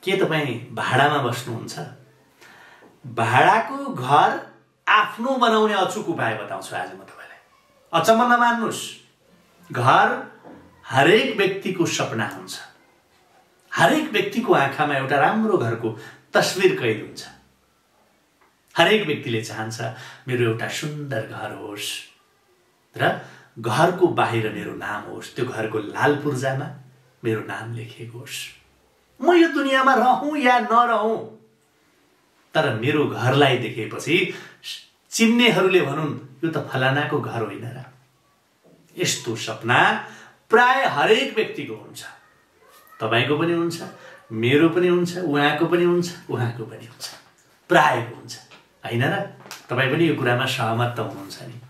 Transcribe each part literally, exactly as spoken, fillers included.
के तपाईँ भाडामा बस्नुहुन्छ? भाडाको घर आफ्नो बनाउने अचुक उपाय बताउँछु आज म तपाईँलाई। अचम्म नमान्नुहोस्, घर हरेक व्यक्तिको सपना हुन्छ। हरेक व्यक्तिको आँखामा एउटा राम्रो घरको तस्बिर कैद हुन्छ। हरेक व्यक्तिले चाहन्छ मेरो एउटा सुन्दर घर होस् र घरको बाहिर मेरो नाम होस्, त्यो घरको लाल पूर्जामा मेरो नाम लेखिएको होस्। म यो दुनियाँमा रहूँ या नरहूँ, तर मेरो घरलाई देखेपछि चिन्नेहरूले भनुन् यो त फलानाको घर होइन र। यस्तो सपना प्राय हरेक व्यक्तिको हुन्छ। तपाईको पनि हुन्छ, मेरो पनि हुन्छ, उहाँको पनि हुन्छ, उहाँको पनि हुन्छ, प्रायको हुन्छ, हैन र? तपाईँ पनि यो कुरामा सहमत त हुनुहुन्छ नि।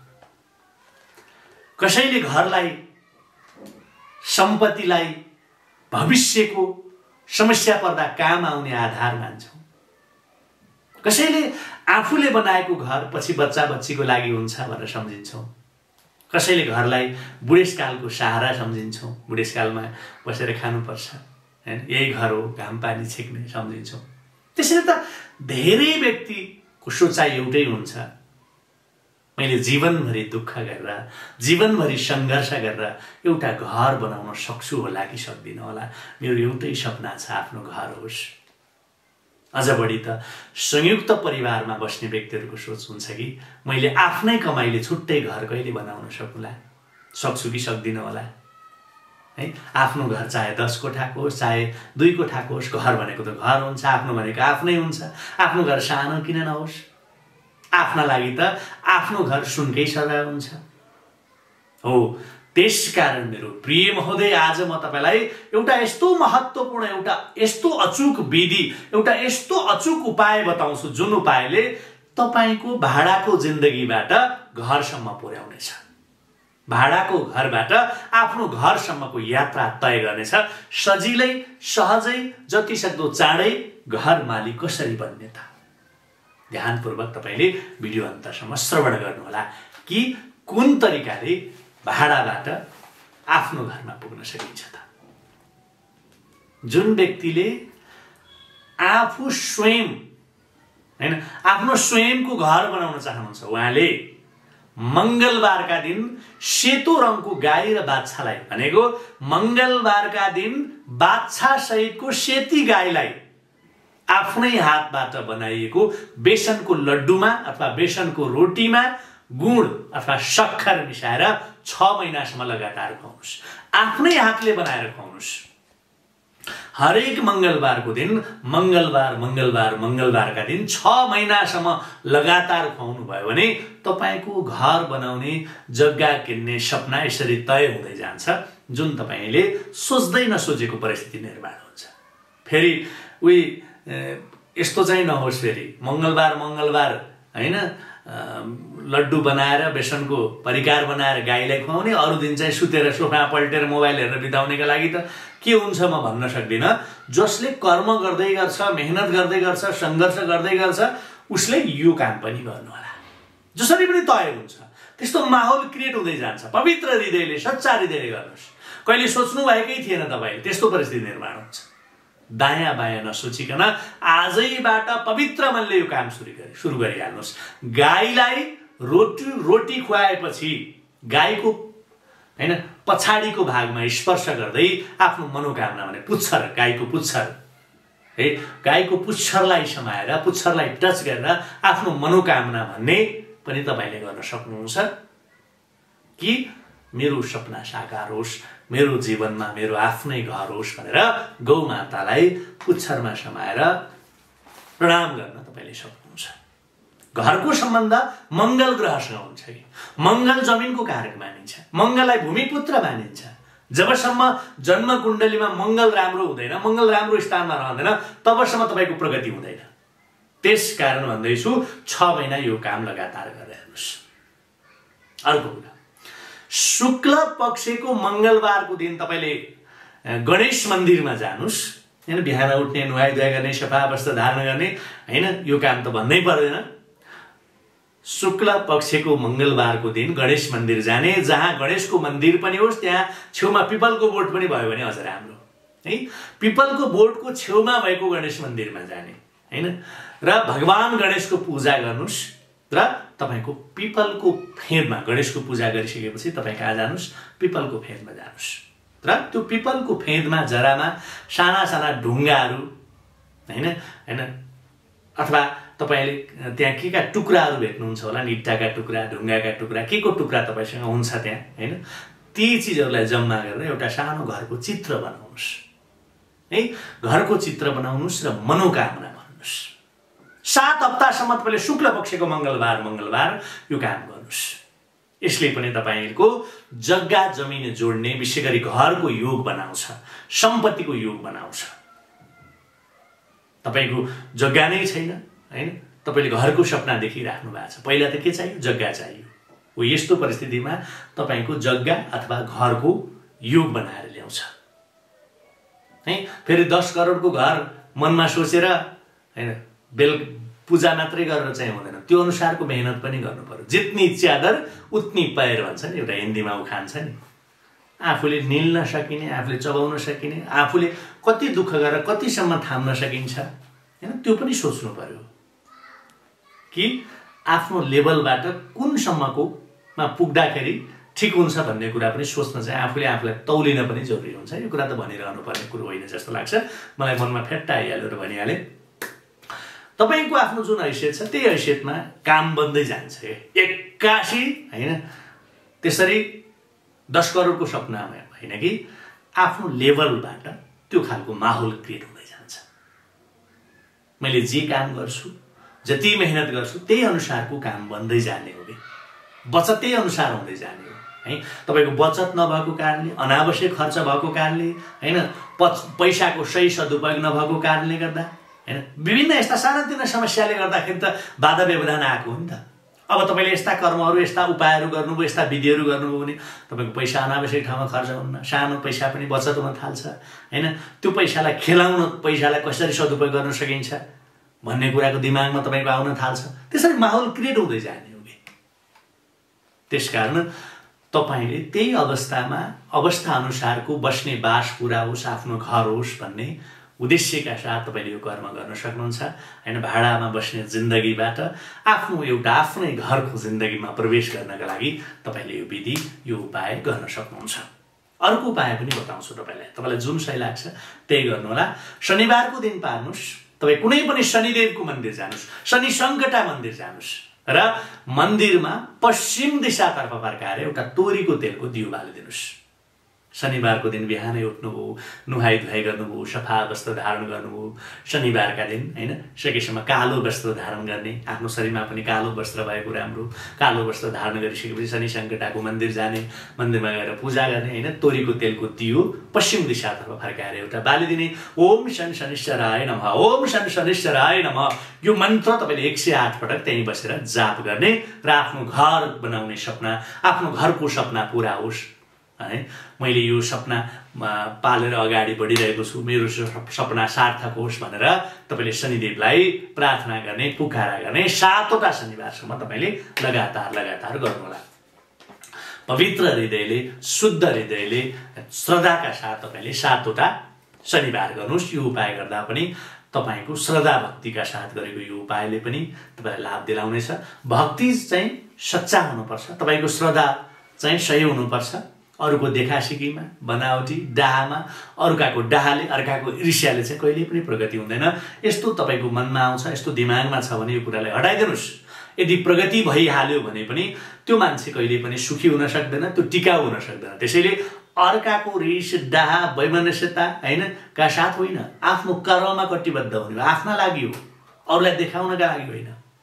कसैले घरलाई, सम्पत्तिलाई भविष्यको समस्या पर्दा काम आउने आधार मान्छौँ। कसैले आफूले बनाएको घर पछि बच्चा बच्चीको लागि हुन्छ भनेर सम्झिन्छौँ। कसैले घरलाई बुढेसकालको सहारा सम्झिन्छौँ। बुढेसकालमा बसेर खानुपर्छ, हैन, यही घर हो, घाम पानी छेक्ने सम्झिन्छौँ। त्यसैले त धेरै व्यक्तिको सोचाइ एउटै हुन्छ, मैले जीवनभरि दुःख गरेर, जीवनभरि सङ्घर्ष गरेर एउटा घर बनाउन सक्छु होला कि सक्दिनँ होला। मेरो एउटै सपना छ, आफ्नो घर होस्। अझ बढी त संयुक्त परिवारमा बस्ने व्यक्तिहरूको सोच हुन्छ कि मैले आफ्नै कमाइले छुट्टै घर कहिले बनाउन सकुला, सक्छु कि सक्दिनँ होला, है। आफ्नो घर चाहे दस कोठाको होस्, चाहे दुई कोठाको होस्, घर भनेको त घर हुन्छ, आफ्नो भनेको आफ्नै हुन्छ। आफ्नो घर सानो किन नहोस्? आफ्ना लागि त आफ्नो घर सुनकै सरुवा हुन्छ। हो, त्यसकारण मेरो प्रिय महोदय, आज म तपाईलाई एउटा यस्तो महत्त्वपूर्ण, एउटा यस्तो अचुक विधि, एउटा यस्तो अचुक उपाय बताउँछु जुन उपायले तपाईको भाडाको जिन्दगीबाट घरसम्म पुर्याउनेछ। भाडाको घरबाट आफ्नो घरसम्मको यात्रा तय गर्नेछ। सजिलै, सहजै, जति सक्दो चाँडै घर मालिक कसरी बन्ने त? ध्यानपूर्वक तपाईले भिडियो अन्तसम्म श्रवण गर्नुहोला कि कुन तरिकाले भाडाबाट आफ्नो घरमा पुग्न सकिन्छ त। जुन व्यक्तिले आफू स्वयं, हैन, आफ्नो स्वयंको घर बनाउन चाहनुहुन्छ, उहाँले मंगलबारका दिन सेतो रङको गाई र बाछालाई, भनेको मंगलबारका दिन बाछा सहितको सेती गाईलाई आफ्नै हातबाट बनाइएको बेसनको लड्डुमा अथवा बेसनको रोटीमा गुड अथवा सक्खर मिसाएर छ महिनासम्म लगातार खुवाउनुस्। आफ्नै हातले बनाएर खुवाउनुस्। हरेक मंगलबारको दिन, मंगलबार मंगलबार मंगलबारका दिन छ महिनासम्म लगातार खुवाउनु भयो भने तपाईको घर बनाउने, जग्गा किन्ने सपना यसरी तय हुँदै जान्छ, जुन तपाईले सोच्दै नसोचेको परिस्थिति निर्माण हुन्छ। फेरि उही यस्तो चाहिँ नहोस्, फेरि मंगलबार मंगलबार, हैन, लड्डु बनाएर बेसनको परिकार बनाएर गाईलाई खुवाउने, अरू दिन चाहिँ सुतेर सोफा पल्टेर मोबाइल हेरेर बिताउनेका लागि त के हुन्छ म भन्न सक्दिनँ। जसले कर्म गर्दै गर्छ, मेहनत गर्दै गर्छ, सङ्घर्ष गर्दै गर्छ, उसले यो काम पनि गर्नु होला। जसरी पनि तय हुन्छ, त्यस्तो माहौल क्रिएट हुँदै जान्छ। पवित्र हृदयले, सच्चा हृदयले गर्नुहोस्। कहिले सोच्नु भएकै थिएन तपाईले, त्यस्तो परिस्थिति निर्माण हुन्छ। दायाँ बायाँ नसोचिकन आजैबाट पवित्र मनले यो काम सुरु गरे सुरु गरिहाल्नुहोस्। गाईलाई रोटी रोटी खुवाएपछि गाईको, हैन, पछाडिको भागमा स्पर्श गर्दै आफ्नो मनोकामना, भने पुच्छर, गाईको पुच्छर, है, गाईको पुच्छरलाई समाएर, पुच्छरलाई टच गरेर आफ्नो मनोकामना भन्ने पनि तपाईले गर्न सक्नुहुन्छ कि मेरो सपना साकार होस्, मेरो जीवनमा मेरो आफ्नै घर होस् भनेर गौमातालाई पुच्छरमा समाएर प्रणाम गर्न तपाईले सक्नुहुन्छ। घरको सम्बन्ध मंगल ग्रहसँग हुन्छ कि मंगल जमिनको कारक मानिन्छ, मंगललाई भूमिपुत्र मानिन्छ। जबसम्म जन्म कुण्डलीमा मंगल राम्रो हुँदैन, मंगल राम्रो स्थानमा रहँदैन, तबसम्म तपाईको प्रगति हुँदैन। त्यसकारण भन्दैछु छ महिना यो काम लगातार गरेर हेर्नुहोस्। अर्को कुरा, शुक्ल पक्षको मंगलबारको दिन तपाईले गणेश मन्दिरमा जानुस्। हैन, बिहान उठ्ने, नुहाई धुवाई गर्ने, सफा वस्त्र धारण गर्ने, हैन, यो काम त भन्नै पर्दैन। शुक्ल पक्षको मंगलबारको दिन गणेश मन्दिर जाने, जहाँ गणेशको मन्दिर पनि होस्, त्यहाँ छेउमा पिपलको बोट पनि भयो भने अझ राम्रो। है पिपलको बोटको छेउमा भएको गणेश मन्दिरमा जाने हैन र भगवान गणेशको पूजा गर्नुस् र तपाईको पिपलको फेदमा गणेशको पूजा गरिसकेपछि तपाई कहाँ जानुस् पिपलको फेदमा जानुस् र त्यो पिपलको फेदमा जरामा साना साना ढुङ्गाहरू हैन हैन अथवा तपाईले त्यहाँ के का टुक्राहरू भेट्नुहुन्छ होला इट्टाका टुक्रा ढुङ्गाका टुक्रा के को टुक्रा तपाईसँग हुन्छ त्यहाँ हैन ती चीजहरूलाई जम्मा गरेर एउटा सानो घरको चित्र बनाउनुस् है घरको चित्र बनाउनुस् र मनोकामना भन्नुस् सात हप्तासम्म तपाईले शुक्ल पक्षको मंगलबार मंगलबार यो काम गर्नुस् यसले पनि तपाईको जग्गा जमिन जोड्ने विशेष गरी घरको योग बनाउँछ सम्पत्तिको योग बनाउँछ तपाईको जग्गा नै छैन हैन तपाईले घरको सपना देखिराख्नु भएको छ पहिला त के चाहियो जग्गा चाहियो हो यस्तो परिस्थितिमा तपाईको जग्गा अथवा घरको योग बनाएर ल्याउँछ है फेरि दस करोडको घर मनमा सोचेर हैन बेल पूजा मात्रै गरेर चाहिँ हुँदैन त्यो अनुसारको मेहनत पनि गर्नु पर्यो जितनी चादर उतनी पैर भन्छ नि एउटा हिन्दीमा उखान छ नि आफूले निल्न सकिने आफूले चबाउन सकिने आफूले कति दुःख गरेर कतिसम्म थाम्न सकिन्छ हैन त्यो पनि सोच्नु पर्यो कि आफ्नो लेभलबाट कुन सम्मको मा पुग्दाखेरि ठीक हुन्छ भन्ने कुरा पनि सोच्न चाहिँ आफूले आफूलाई तौलिन पनि जरुरी हुन्छ यो कुरा त भनिरहनु पर्ने कुरो होइन जस्तो लाग्छ मलाई मनमा फेट्टा आइहाल्यो र भनिहाले तपाईको आफ्नो जुन हैसियत छ त्यही हैसियतमा काम बन्दै जान्छ एक्कासी हैन त्यसरी दस करोडको सपना हैन कि आफ्नो लेभलबाट त्यो खालको माहौल क्रिएट हुँदै जान्छ मैले जे काम गर्छु जति मेहनत गर्छु त्यही अनुसारको काम बन्दै जाने हो बचत त्यही अनुसार हुँदै जाने हो है तपाईको बचत नभएको कारणले अनावश्यक खर्च भएको कारणले हैन पैसाको सही सदुपयोग नभएको कारणले गर्दा हैन विभिन्न यस्ता सानातिना समस्याले गर्दाखेरि त बाधा व्यवधान आएको हो नि त अब तपाईले यस्ता कर्महरू यस्ता उपायहरू गर्नुभयो यस्ता विधिहरू गर्नुभयो भने तपाईको पैसा अनावश्यक ठाउँमा खर्च हुन्न सानो पैसा पनि बचत हुन थाल्छ हैन त्यो पैसालाई खेलाउन पैसालाई कसरी सदुपयोग गर्न सकिन्छ भन्ने कुराको दिमागमा तपाईको आउन थाल्छ त्यसरी माहौल क्रिएट हुँदै जाने त्यसकारण तपाईले त्यही अवस्थामा अवस्था अनुसारको बस्ने बास पूरा होस् आफ्नो घर होस् भन्ने उद्देश्यका साथ तपाईले यो कर्म गर्न सक्नुहुन्छ हैन भाडामा बस्ने जिन्दगीबाट आफ्नो एउटा आफ्नै घरको जिन्दगीमा प्रवेश गर्नका लागि तपाईले यो विधि यो उपाय गर्न सक्नुहुन्छ अर्को उपाय पनि बताउँछु तपाईलाई तपाईलाई जुन सही लाग्छ त्यही गर्नु होला शनिबारको दिन पार्नुस् तपाई कुनै पनि शनिदेवको मन्दिर जानुस् शनि संकटा मन्दिर जानुस् र मन्दिरमा पश्चिम दिशातर्फ फर्काएर एउटा तोरीको तेलको दियो बालिदिनुस् शनिबारको दिन बिहानै उठ्नुभयो नुहाई धुवाई गर्नुभयो सफा वस्त्र धारण गर्नुभयो शनिबारका दिन हैन सकेसम्म कालो वस्त्र धारण गर्ने आफ्नो शरीरमा पनि कालो वस्त्र भएको राम्रो कालो वस्त्र धारण गरिसकेपछि शनि संकटाको मन्दिर जाने मन्दिरमा गएर पूजा गर्ने हैन तोरीको तेलको दियो पश्चिम दिशातर्फ फर्काएर एउटा बालिदिने ओम शन शनिश्चराय नमः ओम शन शनिश्चराय नमः यो मन्त्र तपाईले एक सय आठ पटक त्यही बसेर जाप गर्ने र आफ्नो घर बनाउने सपना आफ्नो घरको सपना पूरा होस् है मैले यो सपना पालेर अगाडि बढिरहेको छु मेरो सपना सार्थक होस् भनेर तपाईले शनिदेवलाई प्रार्थना गर्ने पुकारा गर्ने सातवटा शनिबारसम्म तपाईले लगातार लगातार गर्नु होला पवित्र हृदयले शुद्ध हृदयले श्रद्धाका साथ तपाईले सातवटा शनिबार गर्नुस् यो उपाय गर्दा पनि तपाईको श्रद्धा भक्तिका साथ गरेको यो उपायले पनि तपाईलाई लाभ दिलाउनेछ भक्ति चाहिँ सच्चा हुनुपर्छ तपाईको श्रद्धा चाहिँ सही हुनुपर्छ अरूको देखासिकीमा बनावटी डाहामा अर्काको डाहाले अर्काको ईर्ष्याले चाहिँ कहिले पनि प्रगति हुँदैन यस्तो तपाईको मनमा आउँछ यस्तो दिमागमा छ भने यो कुरालाई हटाइदिनुस् यदि प्रगति भइहाल्यो भने पनि त्यो मान्छे कहिले पनि सुखी हुन सक्दैन त्यो टिकाउ हुन सक्दैन त्यसैले अर्काको रीस डाहा वैमनस्यता हैन का साथ होइन आफ्नो कर्ममा कटिबद्ध हुनु आफ्ना लागि हो अरूलाई देखाउनका लागि होइन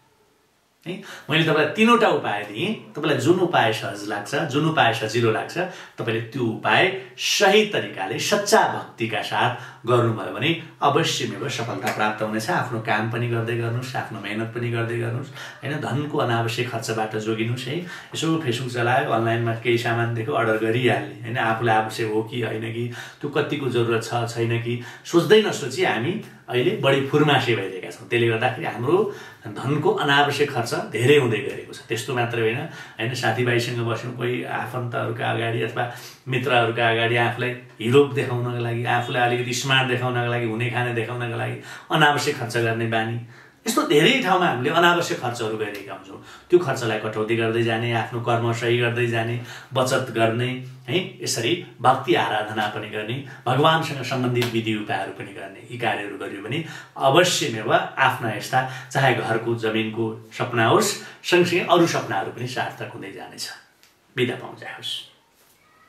है मैले तपाईलाई तीनवटा उपाय दिएँ तपाईलाई जुन उपाय सहज लाग्छ जुन उपाय सजिलो लाग्छ तपाईले त्यो उपाय सही तरिकाले सच्चा भक्तिका साथ गर्नुभयो भने अवश्यमेव सफलता प्राप्त हुनेछ। आफ्नो काम पनि गर्दै गर्नुहोस्, आफ्नो मेहनत पनि गर्दै गर्नुहोस् हैन। धनको अनावश्यक खर्चबाट जोगिनुहोस् है। यसो फेसबुक चलायो, अनलाइनमा केही सामान देख्यो अर्डर गरिहाल्ने हैन। आफूलाई आवश्यक हो कि होइन कि, त्यो कतिको जरुरत छ छैन कि सोच्दै नसोची हामी अहिले बढी फुर्मासे भइरहेका छौँ। त्यसले गर्दाखेरि हाम्रो धनको अनावश्यक खर्च धेरै हुँदै गएको छ। त्यस्तो मात्रै होइन हैन, साथीभाइसँग बस्यौँ, कोही आफन्तहरूका अगाडि अथवा मित्रहरूका अगाडि आफूलाई हिरो देखाउनको लागि, आफूलाई अलिकति स्मार्ट देखाउनको लागि, हुने खाने देखाउनको लागि अनावश्यक खर्च गर्ने बानी, यस्तो धेरै ठाउँमा हामीले अनावश्यक खर्चहरू गरिरहेका हुन्छौँ। त्यो खर्चलाई कटौती गर्दै जाने, आफ्नो कर्म सही गर्दै जाने, बचत गर्ने है। यसरी भक्ति आराधना पनि गर्ने, भगवानसँग सम्बन्धित विधि उपायहरू पनि गर्ने, यी कार्यहरू गर्यो भने अवश्यमेव आफ्ना यस्ता चाहे घरको जमिनको सपना होस् सँगसँगै अरू सपनाहरू पनि सार्थक हुँदै जानेछ। बिदा पाउँछ होस्।